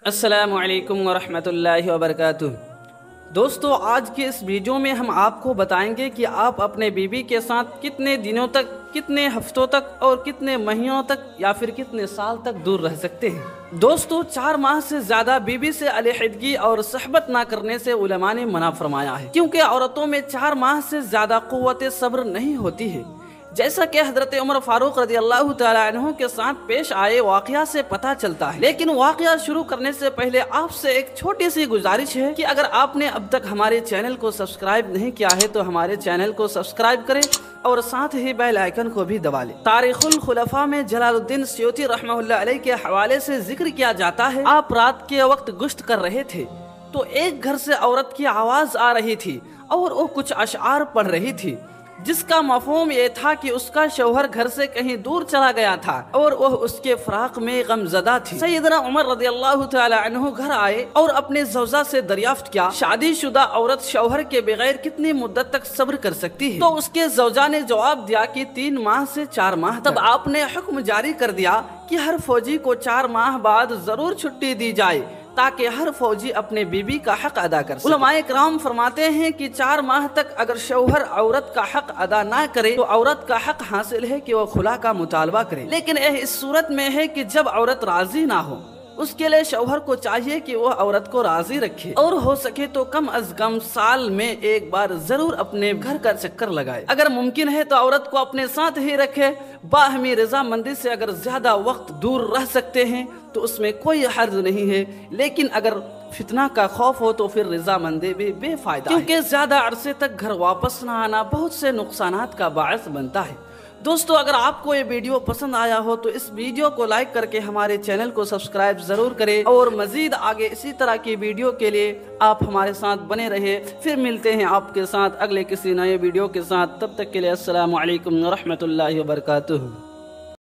अस्सलामुअलैकुम वरहमतुल्लाहि वबरकातुह। दोस्तों, आज के इस वीडियो में हम आपको बताएंगे कि आप अपने बीवी के साथ कितने दिनों तक, कितने हफ्तों तक और कितने महीनों तक या फिर कितने साल तक दूर रह सकते हैं। दोस्तों, 4 माह से ज़्यादा बीवी से अलहदगी और सहबत ना करने से उलमा ने मना फरमाया है, क्योंकि औरतों में 4 माह से ज़्यादा क़ुव्वत सब्र नहीं होती है। जैसा कि हजरत उमर फारूक रज़ियल्लाहु तआला अन्हु के साथ पेश आए वाक़या से पता चलता है। लेकिन वाक़या शुरू करने से पहले आपसे एक छोटी सी गुजारिश है कि अगर आपने अब तक हमारे चैनल को सब्सक्राइब नहीं किया है तो हमारे चैनल को सब्सक्राइब करें और साथ ही बेल आइकन को भी दबा लें। तारीखुल खुलफा में जलालुद्दीन सयूती रहमतुल्लाह अलैह के हवाले से जिक्र किया जाता है, आप रात के वक्त गुश्त कर रहे थे तो एक घर से औरत की आवाज़ आ रही थी और वो कुछ अशआर पढ़ रही थी, जिसका मफहूम ये था कि उसका शौहर घर से कहीं दूर चला गया था और वह उसके फराक में गमज़दा थी। सैयदना उमर रज़ियल्लाहु तआला अन्हु घर आए और अपने ज़ौजा से दरियाफ्त किया, शादीशुदा औरत शौहर के बगैर कितनी मुद्दत तक सब्र कर सकती है? तो उसके ज़ौजा ने जवाब दिया कि 3 माह से 4 माह। तब आपने हुक्म जारी कर दिया कि हर फौजी को 4 माह बाद जरूर छुट्टी दी जाए ताकि हर फौजी अपने बीबी का हक अदा कर सके। उलमाए किराम फरमाते हैं कि 4 माह तक अगर शौहर औरत का हक अदा ना करे तो औरत का हक हासिल है कि वह खुला का मुतालबा करे। लेकिन यह इस सूरत में है कि जब औरत राजी ना हो, उसके लिए शौहर को चाहिए कि वह औरत को राजी रखे और हो सके तो कम अज कम साल में एक बार जरूर अपने घर का चक्कर लगाए। अगर मुमकिन है तो औरत को अपने साथ ही रखे। बाहमी रजामंदी से अगर ज्यादा वक्त दूर रह सकते हैं तो उसमें कोई हर्ज नहीं है, लेकिन अगर फितना का खौफ हो तो फिर रजामंदी भी बेफायदा, क्योंकि ज्यादा अरसे तक घर वापस न आना बहुत से नुकसानात का बायस बनता है। दोस्तों, अगर आपको ये वीडियो पसंद आया हो तो इस वीडियो को लाइक करके हमारे चैनल को सब्सक्राइब जरूर करें और मजीद आगे इसी तरह की वीडियो के लिए आप हमारे साथ बने रहे। फिर मिलते हैं आपके साथ अगले किसी नए वीडियो के साथ। तब तक के लिए अस्सलामु अलैकुम व रहमतुल्लाहि व बरकातुहू।